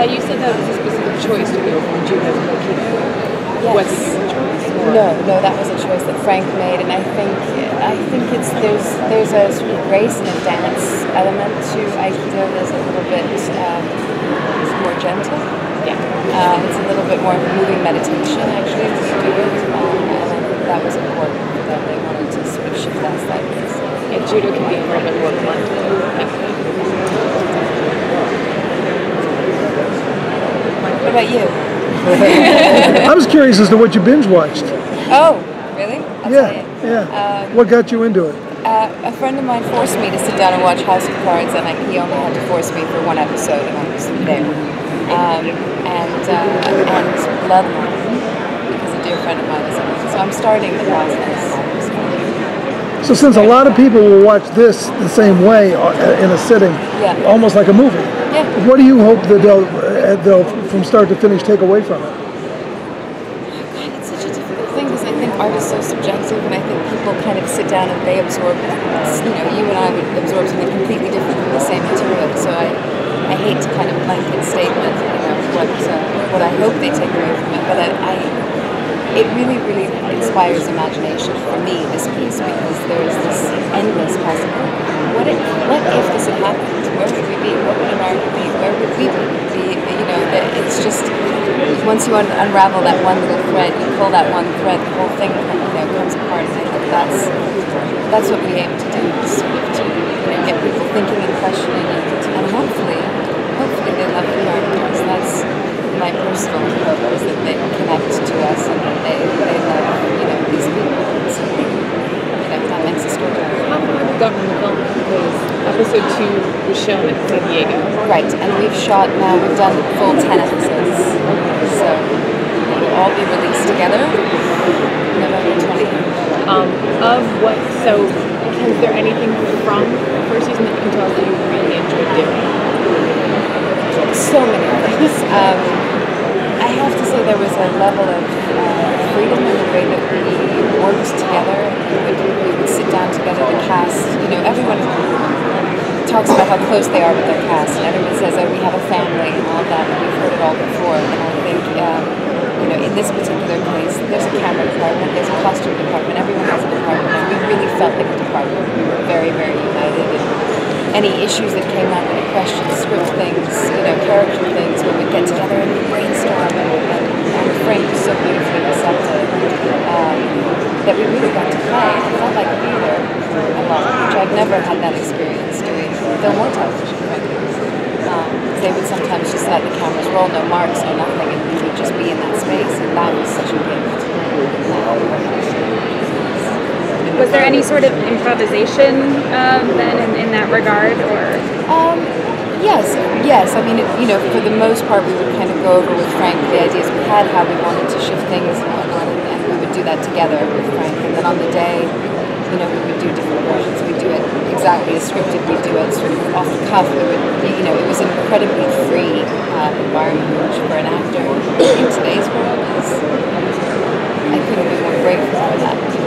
You said that was a specific choice to go from Judo to Aikido. Yes. Was it your choice? Or? No, that was a choice that Frank made, and I think there's a sort of grace and a dance element to Aikido that's a little bit more gentle. Yeah. It's a little bit more moving meditation actually when you do it, and I think that was important for them. They wanted to sort of shift that slightly. Yeah, Judo can be a little bit more blunt. What about you? I was curious as to what you binge watched. Oh, really? Yeah. What got you into it? A friend of mine forced me to sit down and watch House of Cards, and he only had to force me for one episode, and I was there. And Bloodline, because a dear friend of mine is in it. So I'm starting the process. So since a lot of people will watch this the same way in a sitting, almost like a movie, what do you hope that they'll from start to finish take away from it? God, it's such a difficult thing because I think art is so subjective, and I think people kind of sit down and they absorb, you and I would absorb something completely different from the same material. So I hate to kind of blanket statement, what I hope they take away from it, but it really, really inspires imagination for me, this piece, because there's this endless possibility. What if this had happened? Where would we be? What would America be? Where would we be? It's just, once you unravel that one little thread, you pull that one thread, the whole thing comes apart, and I think that's what we aim to do, is sort of to get people thinking and questioning, and hopefully they love the characters. That's my personal hope, is that they connect to us and that they love these people. So, that makes a story. How far have you gotten in the film? Because episode 2 was shown at San Diego. Right, and we've done full 10 episodes. So they will all be released together November 20th. Is there anything from the first season that you can tell us that you really enjoyed doing? So many things. I have to say there was a level of freedom in the way that we worked together. We would sit down together, the cast. Everyone talks about how close they are with their cast, and everyone says, "Oh, we have a family," and all of that. And we've heard it all before. And I think, in this particular case, there's a camera department, there's a costume department. Everyone has a department, and we really felt like a department. We were very, very united. And any issues that came up, any questions, script things, character things, we would get together and we'd brainstorm, and Frank was so beautifully receptive that we really got to play. It felt like theater a lot, which I've never had that experience doing film or television, frankly. They would sometimes just let the cameras roll, no marks, no nothing, and we would just be in that space, and that was such a gift. Was there any sort of improvisation then in that regard, or? Yes. I mean, for the most part, we would kind of go over with Frank the ideas we had, how we wanted to shift things and whatnot, and we would do that together with Frank. And then on the day, we would do different versions. We'd do it exactly as scripted. We'd do it sort of off the cuff. It was an incredibly free environment, which for an actor in today's world I couldn't be more grateful for that.